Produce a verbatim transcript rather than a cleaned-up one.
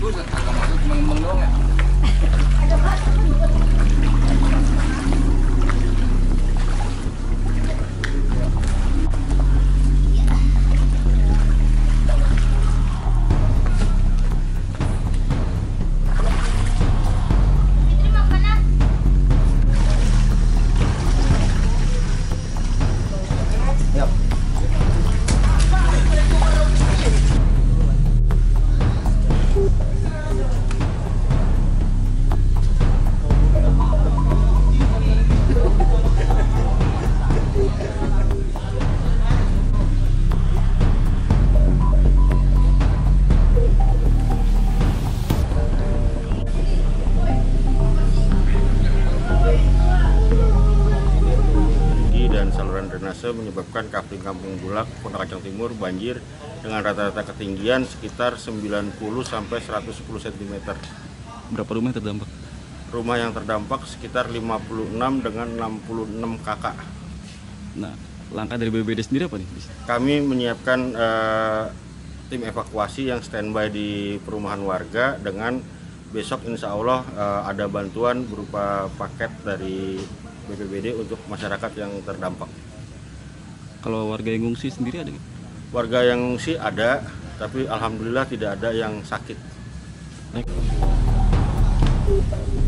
Bagus, agak masuk cuma ngembang doang ya. Saluran drainase menyebabkan Kapling Kampung Bulak, Kota Kacang Timur banjir dengan rata-rata ketinggian sekitar sembilan puluh sampai seratus sepuluh sentimeter. Berapa rumah yang terdampak? Rumah yang terdampak sekitar lima puluh enam dengan enam puluh enam kakak. Nah, langkah dari B P B D sendiri apa nih? Kami menyiapkan uh, tim evakuasi yang standby di perumahan warga dengan besok insya Allah uh, ada bantuan berupa paket dari B P B D untuk masyarakat yang terdampak. Kalau warga yang ngungsi sendiri ada nggak? Warga yang ngungsi ada, tapi alhamdulillah tidak ada yang sakit. Baik.